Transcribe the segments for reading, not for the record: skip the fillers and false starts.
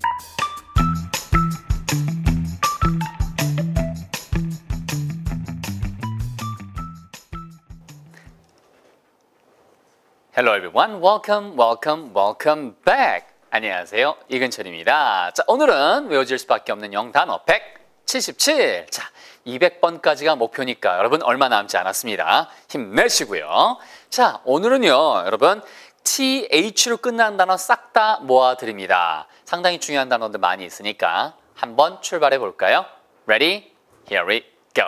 Hello everyone, welcome back. 안녕하세요, 이근철입니다. 자, 오늘은 외워질 수밖에 없는 영단어 177. 자, 200번까지가 목표니까 여러분 얼마 남지 않았습니다. 힘내시고요. 자, 오늘은요, 여러분 TH로 끝나는 단어 싹 다 모아드립니다. 상당히 중요한 단어들 많이 있으니까 한번 출발해 볼까요? Ready? Here we go.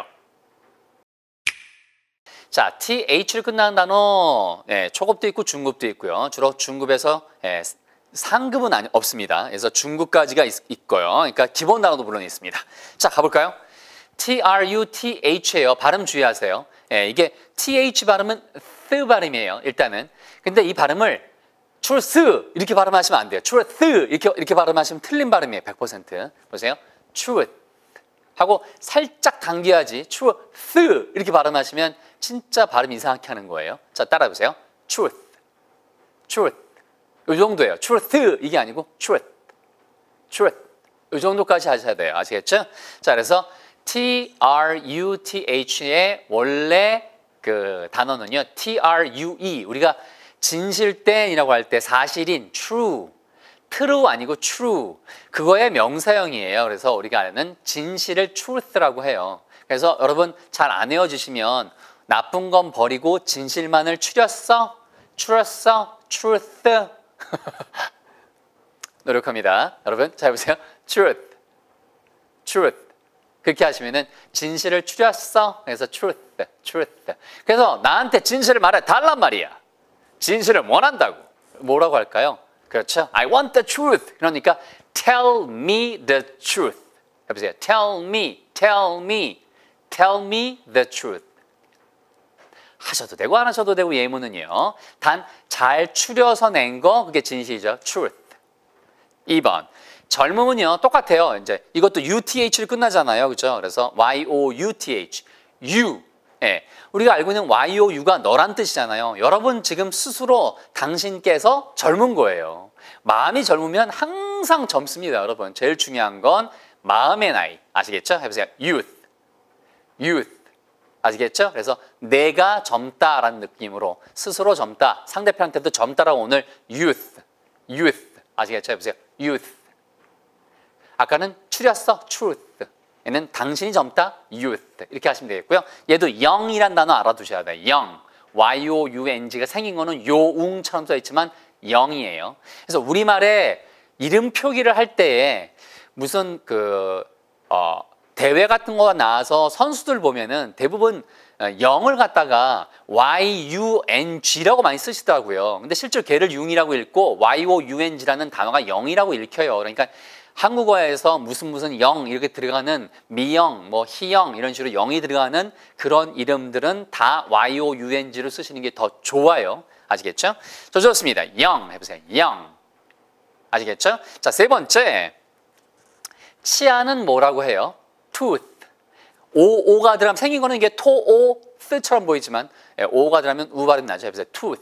자, TH를 끝나는 단어, 초급도 있고 중급도 있고요. 주로 중급에서 상급은 없습니다. 그래서 중급까지가 있고요. 그러니까 기본 단어도 물론 있습니다. 자, 가볼까요? TRUTH예요. 발음 주의하세요. 이게 TH 발음은 th 발음이에요. 일단은. 근데 이 발음을 truth 이렇게 발음하시면 안 돼요. truth 이렇게 발음하시면 틀린 발음이에요. 100%. 보세요. truth 하고 살짝 당겨야지 truth 이렇게 발음하시면 진짜 발음 이상하게 하는 거예요. 자, 따라해 보세요. truth, truth. 이 정도예요. truth 이게 아니고 truth, truth. 이 정도까지 하셔야 돼요. 아시겠죠? 자, 그래서 TRUTH의 원래 그 단어는요. TRUE. 우리가 진실된이라고 할 때 사실인 true. true 아니고 true. 그거의 명사형이에요. 그래서 우리가 아는 진실을 truth라고 해요. 그래서 여러분 잘 안 외워주시면 나쁜 건 버리고 진실만을 추렸어? truth. 노력합니다. 여러분 잘 보세요. truth. 그렇게 하시면은 진실을 추렸어? 그래서 truth. 그래서 나한테 진실을 말해 달란 말이야. 진실을 원한다고. 뭐라고 할까요? 그렇죠. I want the truth. 그러니까 tell me the truth. 해보세요. tell me the truth. 하셔도 되고 안 하셔도 되고 예문은요. 단 잘 추려서 낸 거 그게 진실이죠. truth. 2번. 젊음은요. 똑같아요. 이제 이것도 UTH를 끝나잖아요. 그렇죠? 그래서 YOUTH. you. 우리가 알고 있는 YOU가 너란 뜻이잖아요. 여러분 지금 스스로 당신께서 젊은 거예요. 마음이 젊으면 항상 젊습니다. 여러분. 제일 중요한 건 마음의 나이. 아시겠죠? 해보세요. youth. 아시겠죠? 그래서 내가 젊다라는 느낌으로 스스로 젊다. 상대편한테도 젊다라고 오늘 youth. 아시겠죠? 해보세요. youth. 아까는 추렸어. truth. 얘는 당신이 젊다. youth. 이렇게 하시면 되겠고요. 얘도 young이란 단어 알아두셔야 돼요. young. YOUNG가 생긴 거는 요웅처럼 써있지만 young이에요. 그래서 우리말에 이름 표기를 할 때에 무슨 대회 같은 거가 나와서 선수들 보면은 대부분 영을 갖다가 YUNG라고 많이 쓰시더라고요. 근데 실제로 걔를 융이라고 읽고 YOUNG라는 단어가 영이라고 읽혀요. 그러니까 한국어에서 무슨 영 이렇게 들어가는 미영, 뭐 희영 이런 식으로 영이 들어가는 그런 이름들은 다 YOUNG로 쓰시는 게 더 좋아요. 아시겠죠? 좋습니다. 영 해보세요. 영. 아시겠죠? 자, 세 번째. 치아는 뭐라고 해요? tooth. 오가 들어가면 생긴 거는 이게 토오스처럼 보이지만 오가 들어가면 우 발음이 나죠. 해보세요. tooth.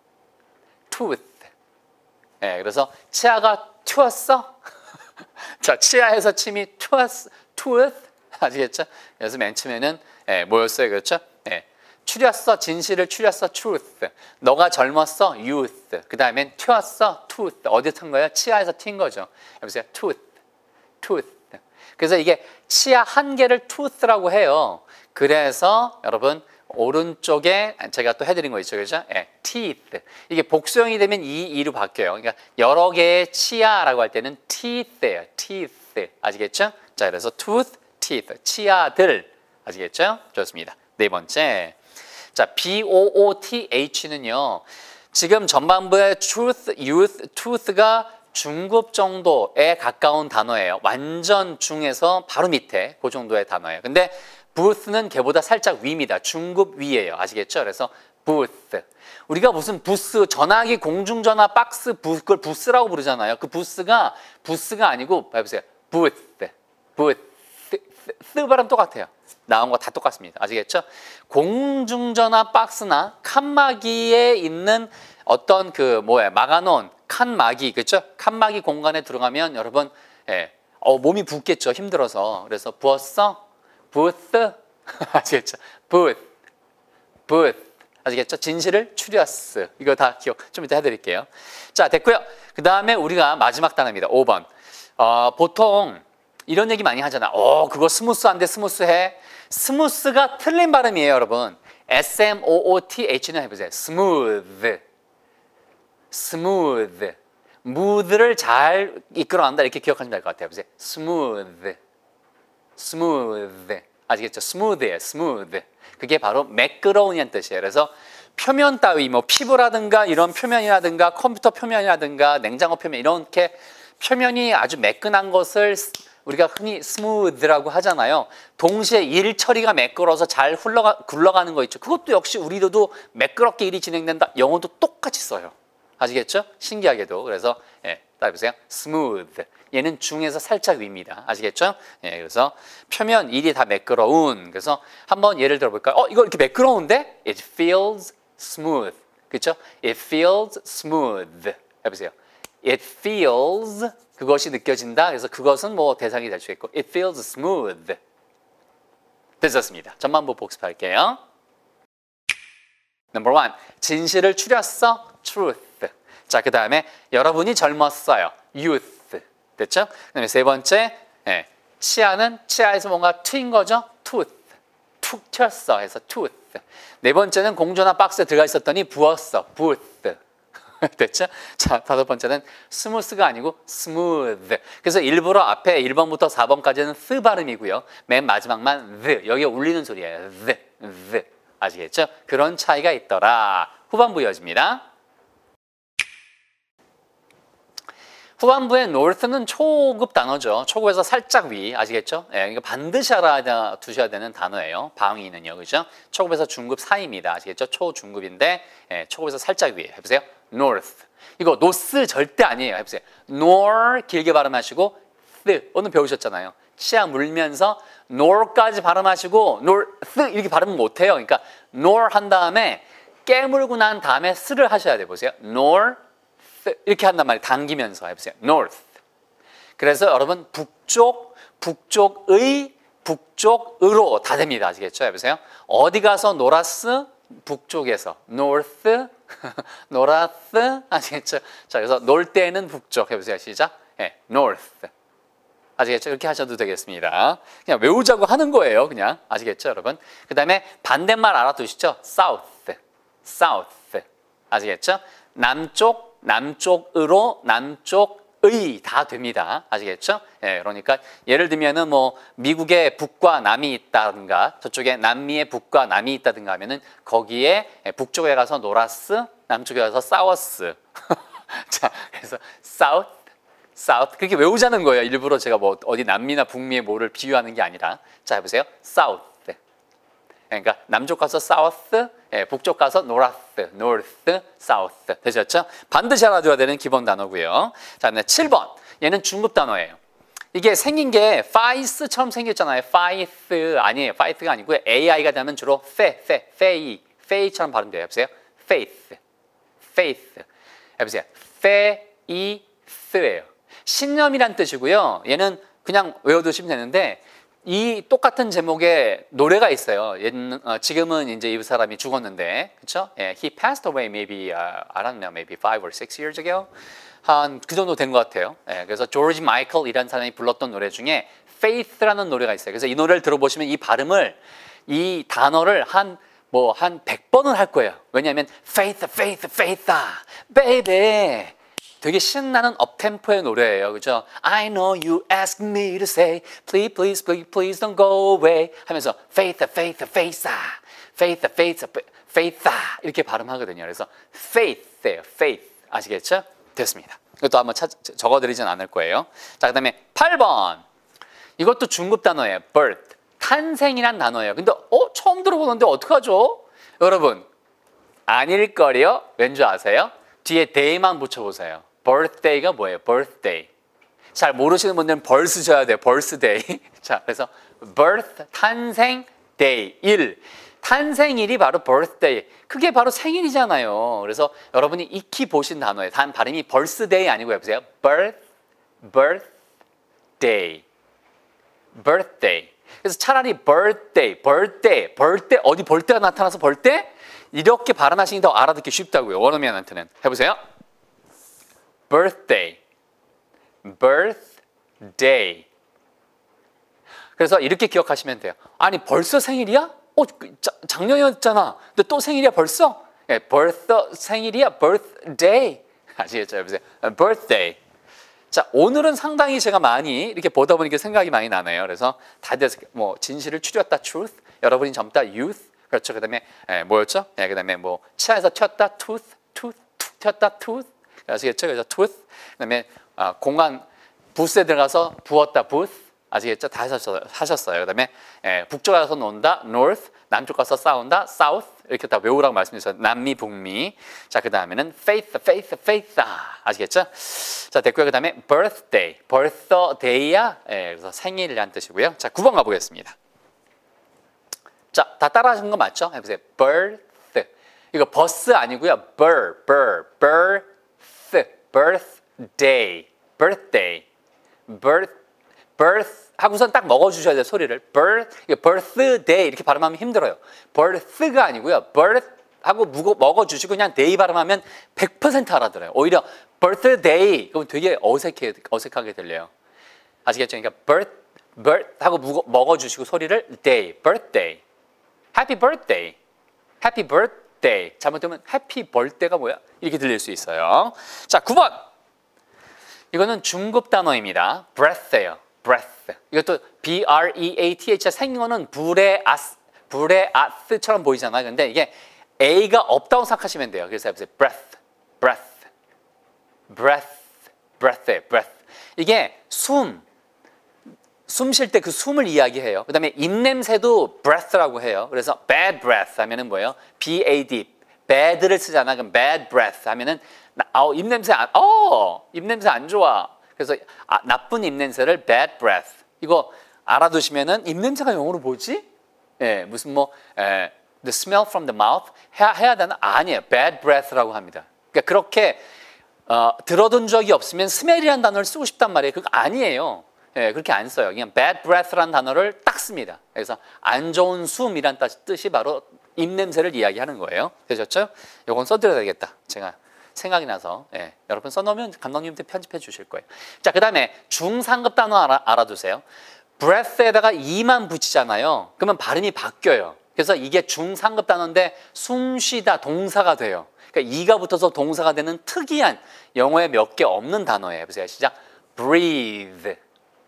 그래서 치아가 튀었어? 자, 치아에서 침이 tooth. 아시겠죠? 그래서 맨 처음에는 뭐였어요? 그렇죠? 추렸어. 진실을 추렸어. truth. 너가 젊었어. youth. 그 다음엔 튀었어. tooth. 어디서 튄 거예요? 치아에서 튄 거죠. 해보세요. tooth. 그래서 이게 치아 한 개를 tooth라고 해요. 그래서 여러분 오른쪽에 제가 또 해드린 거 있죠, 그렇죠? teeth. 이게 복수형이 되면 이로 바뀌어요. 그러니까 여러 개의 치아라고 할 때는 teeth예요. teeth. 아시겠죠? 자, 그래서 tooth, teeth. 치아들. 아시겠죠? 좋습니다. 네 번째. 자, BOOTH는요. 지금 전반부의 truth, youth, tooth가 중급 정도에 가까운 단어예요. 완전 중에서 바로 밑에 그 정도의 단어예요. 근데 booth는 걔보다 살짝 위입니다. 중급 위예요. 아시겠죠? 그래서 booth. 우리가 무슨 부스, 전화기, 공중전화, 박스, 그걸 부스라고 부르잖아요. 그 부스가 아니고, 봐보세요. booth. 쓰 발음 똑같아요. 나온 거 다 똑같습니다. 아시겠죠? 공중전화 박스나 칸막이에 있는 어떤 막아놓은 칸막이, 그렇죠? 칸막이 공간에 들어가면 여러분, 몸이 붓겠죠. 힘들어서. 그래서 부었어? 부었어? 아시겠죠? 부었. 아시겠죠? 진실을 추렸어. 이거 다 기억 좀 이따 해드릴게요. 자, 됐고요. 그 다음에 우리가 마지막 단어입니다. 5번. 보통 이런 얘기 많이 하잖아. 그거 스무스한데 스무스해. 스무스가 틀린 발음이에요, 여러분. S-M-O-O-Th는 해보세요. smooth. 무드를 잘 이끌어간다 이렇게 기억하시면 될 것 같아요. 보세요. smooth. 아시겠죠? smooth예요. smooth. 그게 바로 매끄러운이라는 뜻이에요. 그래서 표면 따위, 피부라든가 이런 표면이라든가 컴퓨터 표면이라든가 냉장고 표면 이렇게 표면이 아주 매끈한 것을 우리가 흔히 스무드라고 하잖아요. 동시에 일 처리가 매끄러워서 잘 굴러가는 거 있죠. 그것도 역시 우리도 매끄럽게 일이 진행된다. 영어도 똑같이 써요. 아시겠죠? 신기하게도. 그래서 따라해보세요. smooth. 얘는 중에서 살짝 위입니다. 아시겠죠? 그래서 표면 일이 다 매끄러운. 그래서 한번 예를 들어볼까요? 이거 이렇게 매끄러운데? It feels smooth. 그렇죠? It feels smooth. 해보세요. It feels 그것이 느껴진다. 그래서 그것은 대상이 될 수 있고 It feels smooth. 됐었습니다. 전반부 복습할게요. Number 1. 진실을 추렸어. truth. 자, 그 다음에 여러분이 젊었어요. youth. 됐죠? 그 다음에 세 번째, 치아는 치아에서 뭔가 트인 거죠. tooth. 툭 튀었어 해서 tooth. 네 번째는 공전화 박스에 들어가 있었더니 부었어. booth. 됐죠? 자, 다섯 번째는 스무스가 아니고 smooth. 그래서 일부러 앞에 1번부터 4번까지는 스 발음이고요. 맨 마지막만 the. 여기에 울리는 소리예요. the. 아시겠죠? 그런 차이가 있더라. 후반부 이어집니다. 후반부의 north는 초급 단어죠. 초급에서 살짝 위. 아시겠죠? 이거 반드시 알아두셔야 되는 단어예요. 방위는요. 그죠? 초급에서 중급 사이입니다. 아시겠죠? 초중급인데 초급에서 살짝 위. 해보세요. north. 이거 north 절대 아니에요. 해보세요. nor 길게 발음하시고 오늘 배우셨잖아요. 치아 물면서 nor까지 발음하시고 north 이렇게 발음 못해요. 그러니까 nor 한 다음에 깨물고 난 다음에 스를 하셔야 돼. 보세요. north 이렇게 한단 말이에요. 당기면서 해보세요. north. 그래서 여러분 북쪽의 북쪽으로 다 됩니다. 아시겠죠? 해보세요. 어디 가서 놀았어? 북쪽에서 north, north 아시겠죠? 자, 그래서 놀 때는 북쪽 해보세요. 시작. north. 아시겠죠? 이렇게 하셔도 되겠습니다. 그냥 외우자고 하는 거예요. 그냥 아시겠죠, 여러분? 그 다음에 반대말 알아두시죠? south. 아시겠죠? 남쪽으로 남쪽의 다 됩니다. 아시겠죠? 그러니까 예를 들면은 미국의 북과 남이 있다든가 저쪽에 남미의 북과 남이 있다든가 하면은 거기에 북쪽에 가서 놀았어, 남쪽에 가서 싸웠어. 자, 그래서 south 그렇게 외우자는 거예요. 일부러 제가 어디 남미나 북미의 뭐를 비유하는 게 아니라. 자, 해보세요. south. 그러니까 남쪽 가서 south, 북쪽 가서 north, south. 되셨죠? 반드시 알아둬야 되는 기본 단어고요. 자, 7번. 얘는 중급 단어예요. 이게 생긴 게 faith처럼 생겼잖아요. faith 아니에요. faith가 아니고요. AI가 되면 주로 faith처럼 발음돼요. 해보세요. faith. 해보세요. faith예요. 신념이란 뜻이고요. 얘는 그냥 외워두시면 되는데 이 똑같은 제목의 노래가 있어요. 지금은 이제 이 사람이 죽었는데, 그렇죠? He passed away maybe I don't know, maybe 5 or 6 years ago. 한 그 정도 된 것 같아요. 그래서 조지 마이클이라는 사람이 불렀던 노래 중에 Faith라는 노래가 있어요. 그래서 이 노래를 들어보시면 이 발음을 이 단어를 한 100번은 할 거예요. 왜냐하면 faith, baby. 되게 신나는 업템포의 노래예요. 그죠? I know you ask me to say please don't go away 하면서 faith 이렇게 발음하거든요. 그래서 faith예요. faith. 아시겠죠? 됐습니다. 이것도 한번 적어드리진 않을 거예요. 자, 그 다음에 8번. 이것도 중급 단어예요. birth. 탄생이란 단어예요. 근데 처음 들어보는데 어떡하죠? 여러분, 아닐걸요? 왠지 아세요? 뒤에 day만 붙여보세요. birthday가 뭐예요? birthday. 잘 모르시는 분들은 벌 쓰셔야 돼요. birthday. 자, 그래서 birth, 탄생, day, 일. 탄생일이 바로 birthday. 그게 바로 생일이잖아요. 그래서 여러분이 익히 보신 단어예요. 단 발음이 birthday 아니고 해보세요. birthday. birthday. 그래서 차라리 birthday 어디 볼 때가 나타나서 볼 때 이렇게 발음하시는 게 더 알아듣기 쉽다고요. 원어민한테는. 해보세요. birthday. 그래서 이렇게 기억하시면 돼요. 아니 벌써 생일이야? 작년이었잖아. 근데 또 생일이야 벌써? 예, 생일이야 birthday. 아시겠죠? 여보세요. birthday. 자, 오늘은 상당히 제가 많이 이렇게 보다 보니까 생각이 많이 나네요. 그래서 다들 뭐 진실을 추렸다 truth, 여러분이 젊다 youth, 그렇죠. 그다음에 뭐였죠? 그다음에 뭐 치아에서 튀었다 tooth, 튀었다 tooth, 아시겠죠? 그래서 tooth. 그다음에 공항 부스에 들어가서 부었다 booth. 아시겠죠? 다 하셨어요. 그다음에 북쪽에 가서 논다 north, 남쪽 가서 싸운다 south. 이렇게 다 외우라고 말씀드렸어요. 남미, 북미. 자, 그 다음에는 faith. 아시겠죠? 자, 됐고요. 그 다음에 birthday야. 그래서 생일이라는 뜻이고요. 자, 9번 가보겠습니다. 자, 다 따라하시는 거 맞죠? 해보세요. birth. 이거 버스 아니고요. birthday. birth 하고선 딱 먹어주셔야 돼요. 소리를. birthday 이렇게 발음하면 힘들어요. birth가 아니고요. birth 하고 먹어주시고 그냥 day 발음하면 100% 알아들어요. 오히려 birthday 그러면 되게 어색하게 들려요. 아시겠죠? 그러니까 birth 하고 먹어주시고 소리를 day, birthday. happy birthday. 잘못되면 happy birthday가 뭐야? 이렇게 들릴 수 있어요. 자, 9번. 이거는 중급 단어입니다. breath예요. breath. 이것도 B-R-E-A-T-H 생긴 거는 불의 아스처럼 보이잖아요. 근데 이게 A가 없다고 생각하시면 돼요. 그래서 해보세요. breath. 이게 숨 쉴 때 그 숨을 이야기해요. 그 다음에 입냄새도 breath라고 해요. 그래서 bad breath 하면은 뭐예요? B-A-D. bad를 쓰잖아. 그럼 bad breath 하면은 입냄새 안 좋아. 그래서 나쁜 입냄새를 bad breath. 이거 알아두시면은 입냄새가 영어로 뭐지? 무슨 the smell from the mouth 해야 되나? 아니에요. bad breath라고 합니다. 그러니까 그렇게 들어둔 적이 없으면 smell이라는 단어를 쓰고 싶단 말이에요. 그거 아니에요. 그렇게 안 써요. 그냥 bad breath라는 단어를 딱 씁니다. 그래서 안 좋은 숨이란 뜻이 바로 입냄새를 이야기하는 거예요. 되셨죠? 이건 써드려야 되겠다. 제가 생각이 나서 여러분 써놓으면 감독님한테 편집해 주실 거예요. 자, 그 다음에 중상급 단어 알아두세요. breath에다가 e만 붙이잖아요. 그러면 발음이 바뀌어요. 그래서 이게 중상급 단어인데 숨쉬다 동사가 돼요. 그러니까 e가 붙어서 동사가 되는 특이한 영어에 몇 개 없는 단어예요. 보세요. 시작. breathe.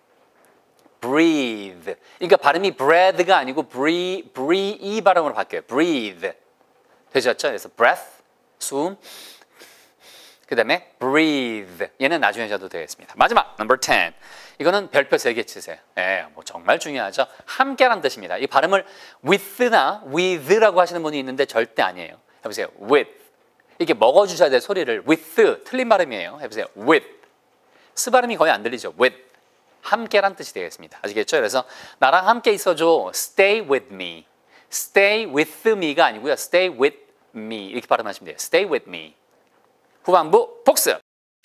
그러니까 발음이 breath가 아니고 breathe 발음으로 바뀌어요. breathe. 되셨죠? 그래서 breath, 숨. 그 다음에 breathe. 얘는 나중에 하셔도 되겠습니다. 마지막 number 10. 이거는 별표 3개 치세요. 뭐 정말 중요하죠. 함께란 뜻입니다. 이 발음을 with나 with라고 하시는 분이 있는데 절대 아니에요. 해보세요. with. 이렇게 먹어주셔야 돼요. 소리를. with. 틀린 발음이에요. 해보세요. with. 스 발음이 거의 안 들리죠. with. 함께란 뜻이 되겠습니다. 아시겠죠? 그래서 나랑 함께 있어줘. stay with me. stay with me가 아니고요. stay with me. 이렇게 발음하시면 돼요. stay with me. 후반부 복습.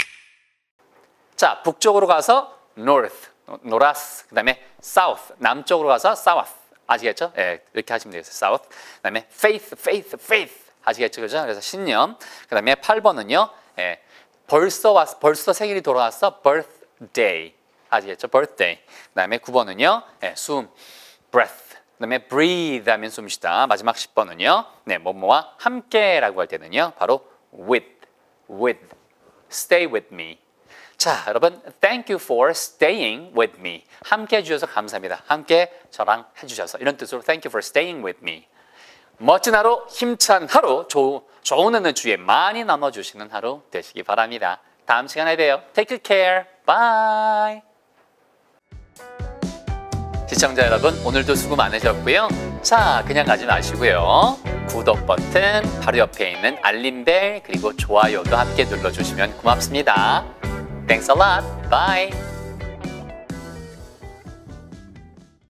자, 북쪽으로 가서 north, 노라스. 그 다음에 south, 남쪽으로 가서 south. 아시겠죠? 이렇게 하시면 되겠어요. south. 그 다음에 faith. 아시겠죠? 그죠? 그래서 신념. 그 다음에 8번은요. 벌써 생일이 돌아왔어. birthday. 아시겠죠? birthday. 그 다음에 9번은요. 숨, breath. 그 다음에 breathe 하면 숨쉬다. 마지막 10번은요. 뭐뭐와 함께라고 할 때는요. 바로 with. Stay with me. 자, 여러분, thank you for staying with me. 함께 해주셔서 감사합니다. 함께 저랑 해주셔서 이런 뜻으로 thank you for staying with me. 멋진 하루, 힘찬 하루, 좋은 에너지에 많이 나눠주시는 하루 되시기 바랍니다. 다음 시간에 봬요. Take good care. Bye. 시청자 여러분, 오늘도 수고 많으셨고요. 자, 그냥 가지 마시고요. 구독 버튼, 바로 옆에 있는 알림벨, 그리고 좋아요도 함께 눌러주시면 고맙습니다. Thanks a lot. Bye.